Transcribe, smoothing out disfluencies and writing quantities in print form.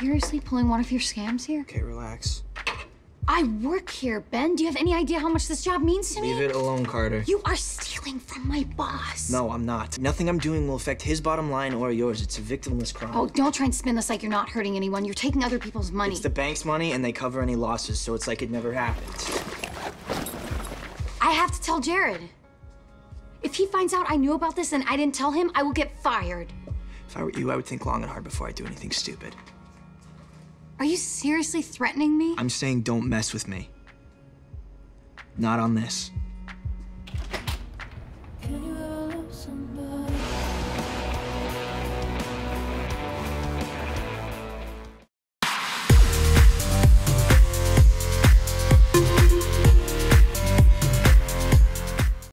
seriously pulling one of your scams here? Okay, relax. I work here, Ben. Do you have any idea how much this job means to me? Leave it alone, Carter. You are stealing from my boss. No, I'm not. Nothing I'm doing will affect his bottom line or yours. It's a victimless crime. Oh, don't try and spin this like you're not hurting anyone. You're taking other people's money. It's the bank's money, and they cover any losses, so it's like it never happened. I have to tell Jared. If he finds out I knew about this and I didn't tell him, I will get fired. If I were you, I would think long and hard before I do anything stupid. Are you seriously threatening me? I'm saying don't mess with me. Not on this.